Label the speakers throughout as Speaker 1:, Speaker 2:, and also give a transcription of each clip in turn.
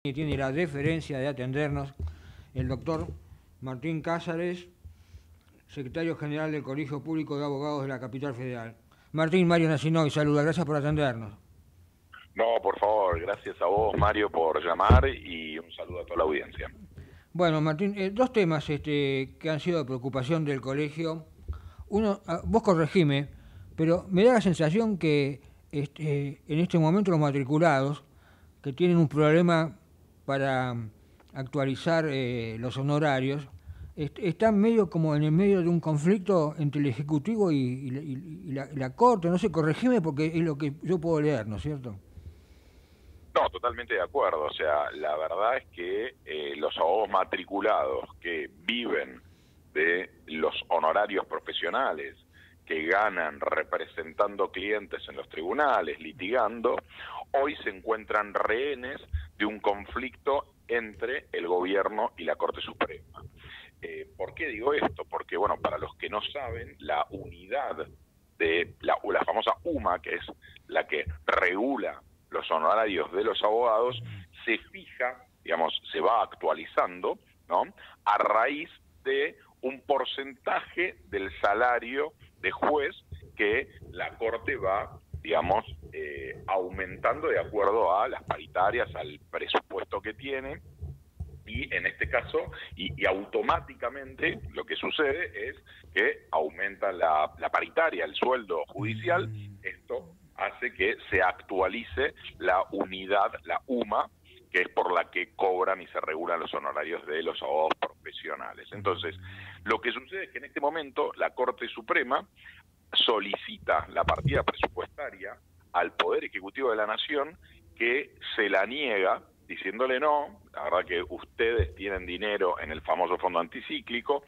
Speaker 1: Y tiene la deferencia de atendernos el doctor Martín Cázares, secretario general del Colegio Público de Abogados de la Capital Federal. Martín, Mario Nacinoy, saluda, gracias por atendernos.
Speaker 2: No, por favor, gracias a vos, Mario, por llamar y un saludo a toda la audiencia.
Speaker 1: Bueno, Martín, dos temas que han sido de preocupación del colegio. Uno, vos corregime, pero me da la sensación que en este momento los matriculados que tienen un problema para actualizar los honorarios están medio como en el medio de un conflicto entre el Ejecutivo y la Corte. No sé, corregime porque es lo que yo puedo leer, ¿no es cierto?
Speaker 2: No, totalmente de acuerdo. O sea, la verdad es que los abogados matriculados que viven de los honorarios profesionales, que ganan representando clientes en los tribunales, litigando, hoy se encuentran rehenes de un conflicto entre el gobierno y la Corte Suprema. ¿Por qué digo esto? Porque, bueno, para los que no saben, la unidad de la famosa UMA, que es la que regula los honorarios de los abogados, se fija, digamos, se va actualizando, ¿no?, a raíz de un porcentaje del salario de juez que la Corte va, digamos, aumentando de acuerdo a las paritarias, al presupuesto que tiene. Y en este caso, y automáticamente lo que sucede es que aumenta la paritaria, el sueldo judicial. Esto hace que se actualice la unidad, la UMA, que es por la que cobran y se regulan los honorarios de los abogados profesionales. Entonces, lo que sucede es que en este momento la Corte Suprema solicita la partida presupuestaria al Poder Ejecutivo de la Nación, que se la niega diciéndole: no, la verdad que ustedes tienen dinero en el famoso fondo anticíclico,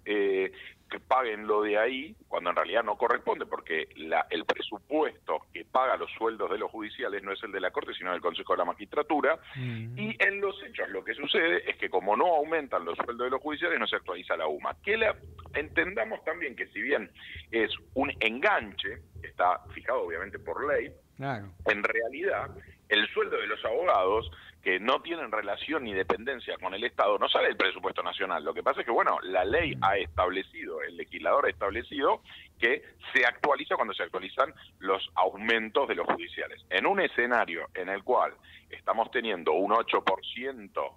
Speaker 2: que paguen lo de ahí, cuando en realidad no corresponde, porque el presupuesto que paga los sueldos de los judiciales no es el de la Corte, sino del Consejo de la Magistratura. Y en los hechos lo que sucede es que, como no aumentan los sueldos de los judiciales, no se actualiza la UMA. Entendamos también que, si bien es un enganche, está fijado obviamente por ley,
Speaker 1: Claro.
Speaker 2: en realidad el sueldo de los abogados, que no tienen relación ni dependencia con el Estado, no sale del presupuesto nacional. Lo que pasa es que, bueno, la ley ha establecido, el legislador ha establecido que se actualiza cuando se actualizan los aumentos de los judiciales. En un escenario en el cual estamos teniendo un 8%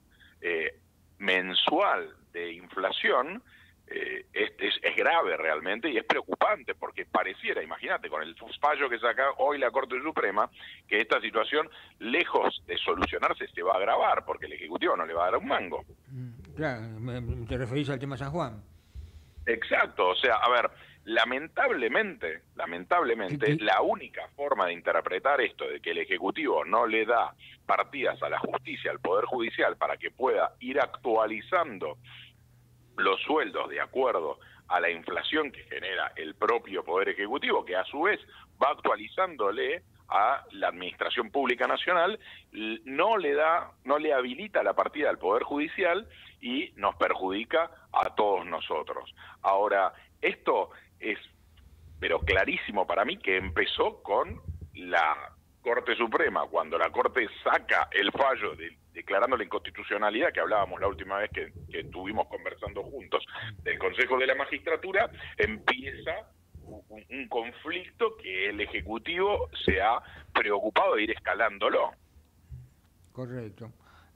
Speaker 2: mensual de inflación, es grave realmente y es preocupante, porque pareciera, imagínate, con el fallo que saca hoy la Corte Suprema, que esta situación, lejos de solucionarse, se va a agravar, porque el Ejecutivo no le va a dar un mango.
Speaker 1: Claro, te referís al tema San Juan.
Speaker 2: Exacto, o sea, a ver, lamentablemente, la única forma de interpretar esto, de que el Ejecutivo no le da partidas a la justicia, al Poder Judicial, para que pueda ir actualizando los sueldos de acuerdo a la inflación que genera el propio Poder Ejecutivo, que a su vez va actualizándole a la Administración Pública Nacional, no le habilita la partida al Poder Judicial y nos perjudica a todos nosotros. Ahora, esto es, pero clarísimo para mí, que empezó con la Corte Suprema, cuando la Corte saca el fallo declarando la inconstitucionalidad, que hablábamos la última vez que estuvimos conversando juntos, del Consejo de la Magistratura. Empieza un conflicto que el Ejecutivo se ha preocupado de ir escalándolo.
Speaker 1: Correcto.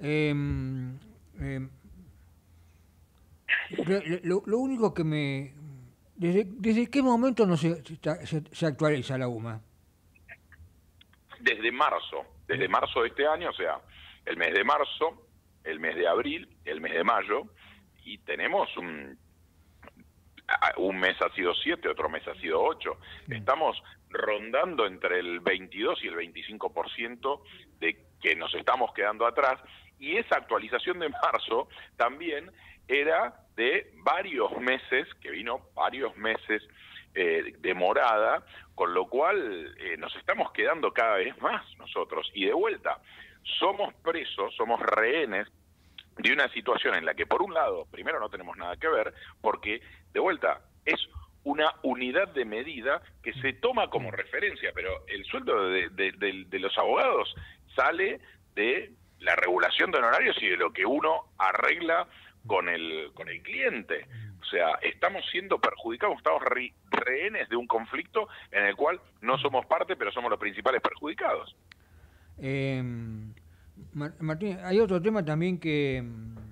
Speaker 1: Lo único que me... ¿Desde qué momento no se actualiza la UMA?
Speaker 2: Desde marzo de este año, o sea, el mes de marzo, el mes de abril, el mes de mayo, y tenemos un mes ha sido 7, otro mes ha sido 8. Estamos rondando entre el 22 y el 25% de que nos estamos quedando atrás, y esa actualización de marzo también era de varios meses, que vino varios meses demorada, con lo cual nos estamos quedando cada vez más nosotros. Y de vuelta, somos presos, somos rehenes de una situación en la que, por un lado, primero no tenemos nada que ver, porque, de vuelta, es una unidad de medida que se toma como referencia, pero el sueldo de los abogados sale de la regulación de honorarios y de lo que uno arregla con el cliente. O sea, estamos siendo perjudicados, estamos rehenes de un conflicto en el cual no somos parte, pero somos los principales perjudicados.
Speaker 1: Martín, hay otro tema también que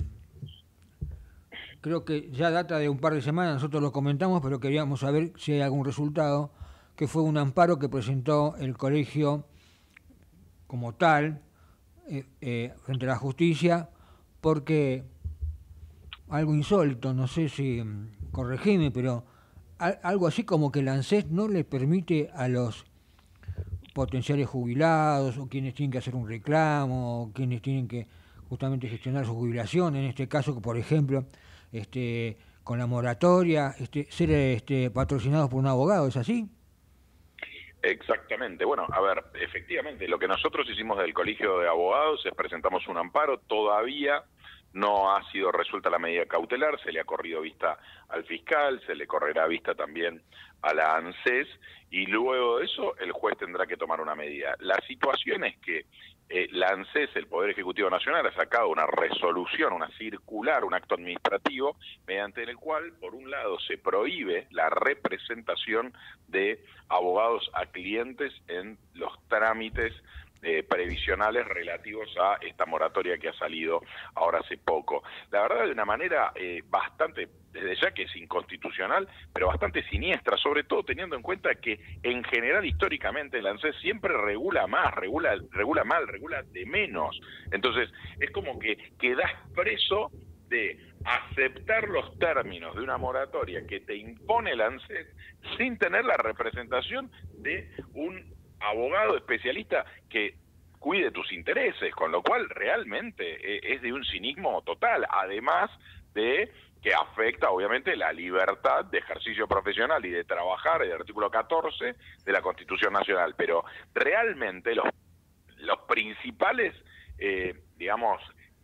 Speaker 1: creo que ya data de un par de semanas, nosotros lo comentamos, pero queríamos saber si hay algún resultado, que fue un amparo que presentó el colegio como tal, frente a la justicia, porque algo insólito, no sé si corregime, pero algo así como que el ANSES no le permite a los potenciales jubilados o quienes tienen que hacer un reclamo, o quienes tienen que justamente gestionar su jubilación, en este caso, por ejemplo, con la moratoria, ser patrocinados por un abogado, ¿es así?
Speaker 2: Exactamente. Bueno, a ver, efectivamente, lo que nosotros hicimos del Colegio de Abogados es presentamos un amparo. Todavía no ha sido resuelta la medida cautelar, se le ha corrido vista al fiscal, se le correrá vista también a la ANSES, y luego de eso el juez tendrá que tomar una medida. La situación es que la ANSES, el Poder Ejecutivo Nacional, ha sacado una resolución, una circular, un acto administrativo, mediante el cual, por un lado, se prohíbe la representación de abogados a clientes en los trámites previsionales relativos a esta moratoria que ha salido ahora hace poco. La verdad, de una manera bastante, desde ya que es inconstitucional, pero bastante siniestra, sobre todo teniendo en cuenta que en general históricamente el ANSES siempre regula más, regula mal, regula de menos. Entonces es como que quedás preso de aceptar los términos de una moratoria que te impone el ANSES sin tener la representación de un abogado especialista que cuide tus intereses, con lo cual realmente es de un cinismo total, además de que afecta obviamente la libertad de ejercicio profesional y de trabajar, el artículo 14 de la Constitución Nacional. Pero realmente los principales, digamos,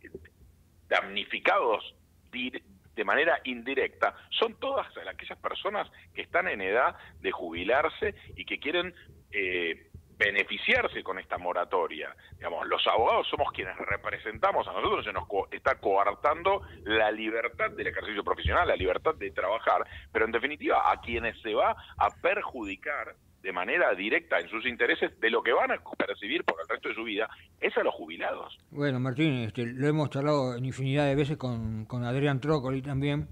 Speaker 2: damnificados de manera indirecta son todas aquellas personas que están en edad de jubilarse y que quieren beneficiarse con esta moratoria. Digamos, los abogados somos quienes representamos, a nosotros se nos está coartando la libertad del ejercicio profesional, la libertad de trabajar, pero en definitiva a quienes se va a perjudicar de manera directa en sus intereses de lo que van a percibir por el resto de su vida es a los jubilados.
Speaker 1: Bueno, Martín, lo hemos charlado en infinidad de veces con Adrián Trócoli también,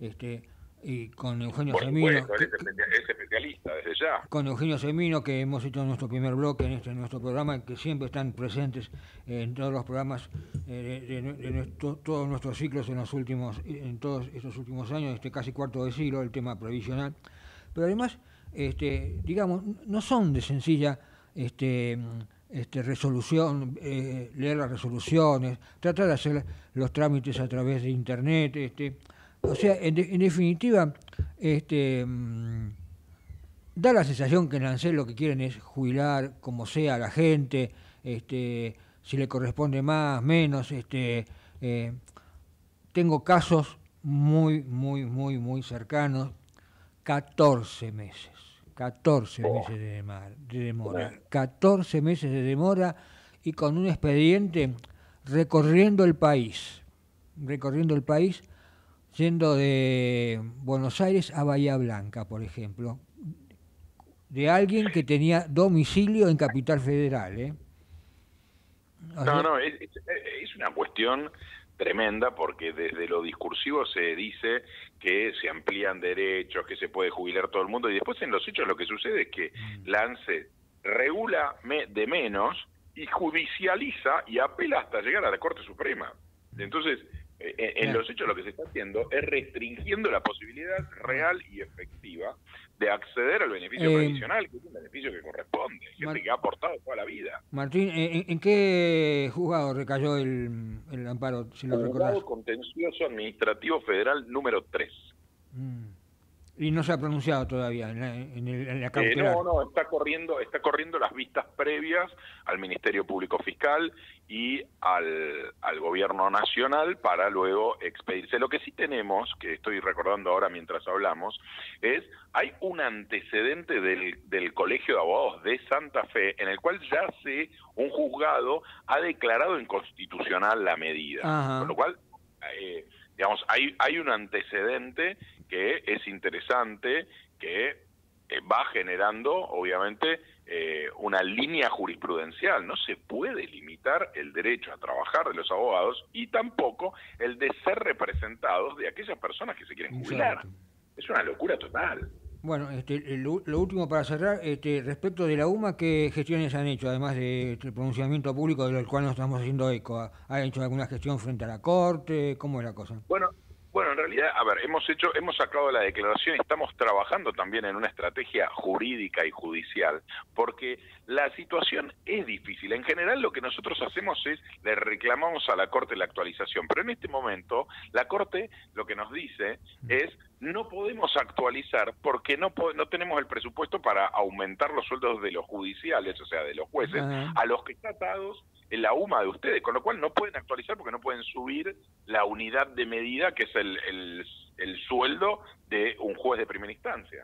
Speaker 1: y con Eugenio Semino.
Speaker 2: Es especialista desde ya.
Speaker 1: Con Eugenio Semino, que hemos hecho nuestro primer bloque en nuestro programa, que siempre están presentes en todos los programas todos nuestros ciclos en todos estos últimos años, casi cuarto de siglo, el tema previsional. Pero además, digamos, no son de sencilla resolución, leer las resoluciones, tratar de hacer los trámites a través de internet, o sea, en definitiva, da la sensación que en ANSES lo que quieren es jubilar como sea a la gente, si le corresponde más, menos. Tengo casos muy cercanos, 14 meses. 14 meses de demora, 14 meses de demora, y con un expediente recorriendo el país, yendo de Buenos Aires a Bahía Blanca, por ejemplo, de alguien que tenía domicilio en Capital Federal.
Speaker 2: Es una cuestión tremenda, porque desde lo discursivo se dice que se amplían derechos, que se puede jubilar todo el mundo, y después en los hechos lo que sucede es que la ANSES regula de menos y judicializa y apela hasta llegar a la Corte Suprema. Entonces, en los hechos lo que se está haciendo es restringiendo la posibilidad real y efectiva de acceder al beneficio previsional, que es un beneficio que corresponde, gente que ha aportado toda la vida.
Speaker 1: Martín, ¿en qué juzgado recayó el amparo, si lo recordás?
Speaker 2: Juzgado Contencioso Administrativo Federal número 3.
Speaker 1: Y no se ha pronunciado todavía en la cautelar.
Speaker 2: No, está corriendo las vistas previas al Ministerio Público Fiscal y al Gobierno Nacional para luego expedirse. Lo que sí tenemos, que estoy recordando ahora mientras hablamos, hay un antecedente del Colegio de Abogados de Santa Fe en el cual ya un juzgado ha declarado inconstitucional la medida.
Speaker 1: Ajá.
Speaker 2: Con lo cual, digamos, hay un antecedente que es interesante, que va generando, obviamente, una línea jurisprudencial. No se puede limitar el derecho a trabajar de los abogados y tampoco el de ser representados de aquellas personas que se quieren jubilar.
Speaker 1: Exacto.
Speaker 2: Es una locura total.
Speaker 1: Bueno, lo último para cerrar, respecto de la UMA, ¿qué gestiones han hecho, además del pronunciamiento público del cual nos estamos haciendo eco? ¿Ha hecho alguna gestión frente a la Corte? ¿Cómo es la cosa?
Speaker 2: Bueno, en realidad, a ver, hemos sacado la declaración y estamos trabajando también en una estrategia jurídica y judicial, porque la situación es difícil. En general, lo que nosotros hacemos es le reclamamos a la Corte la actualización, pero en este momento la Corte lo que nos dice es no podemos actualizar porque no tenemos el presupuesto para aumentar los sueldos de los judiciales, o sea, de los jueces, a los que están atados en la UMA de ustedes, con lo cual no pueden actualizar porque no pueden subir la unidad de medida que es el sueldo de un juez de primera instancia.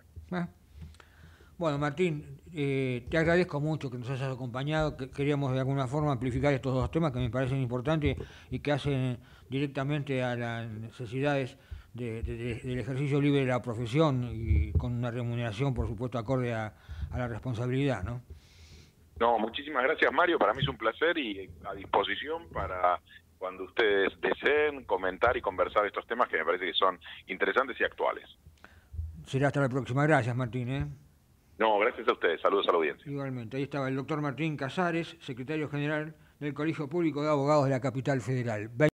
Speaker 1: Bueno, Martín, te agradezco mucho que nos hayas acompañado. Queríamos de alguna forma amplificar estos dos temas que me parecen importantes y que hacen directamente a las necesidades del ejercicio libre de la profesión y con una remuneración, por supuesto, acorde a la responsabilidad, ¿no?
Speaker 2: No, muchísimas gracias, Mario. Para mí es un placer y a disposición para cuando ustedes deseen comentar y conversar estos temas que me parece que son interesantes y actuales.
Speaker 1: Será hasta la próxima. Gracias, Martín.
Speaker 2: No, gracias a ustedes. Saludos a la audiencia.
Speaker 1: Igualmente. Ahí estaba el doctor Martín Casares, secretario general del Colegio Público de Abogados de la Capital Federal.